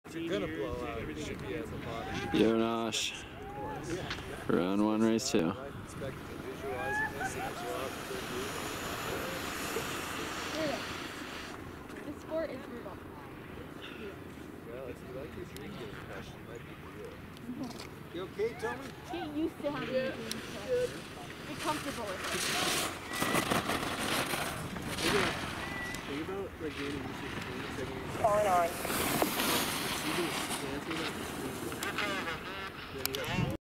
If you're gonna blow out, it should be at the bottom. Jonas. Round 1, race 2. I expect to visualizing this and blow out the The sport is brutal. Well, if you like your drinking question, it might be real. You okay, Tommy? Get used to having your dreams. Be comfortable with it. Think about like getting used to things. On. You can dance with it.